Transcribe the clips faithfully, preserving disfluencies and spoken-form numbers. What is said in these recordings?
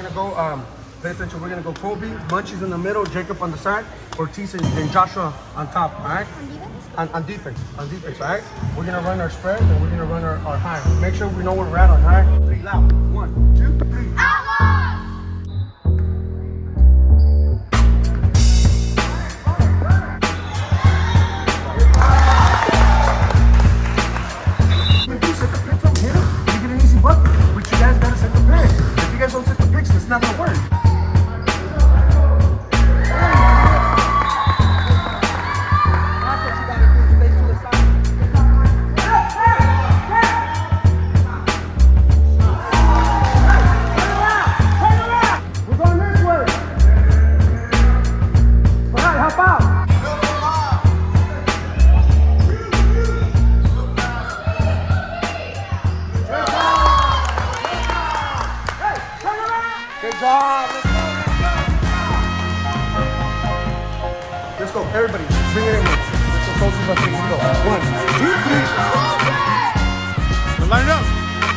gonna go, um, pay attention, we're gonna go Kobe, Munchies in the middle, Jacob on the side, Ortiz and, and Joshua on top, all right? On, on defense, on defense, all right? We're gonna run our spread and we're gonna run our, our high. Make sure we know where we're at on high. Three loud. One, two, three. Outlawz! It's not gonna work. We're going this way. All right, hop out. Good job. Let's go, everybody. Bring it in. Let's go, coaches. Let's go. One, two, three. Line it up.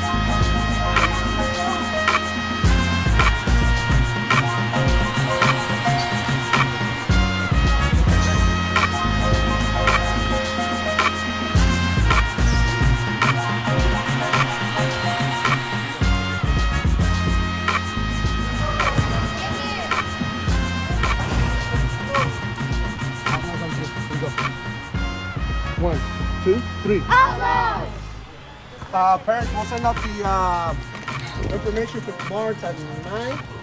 One, two, three. Outlawz! Uh, parents, we'll send out the uh, information for tomorrow at nine.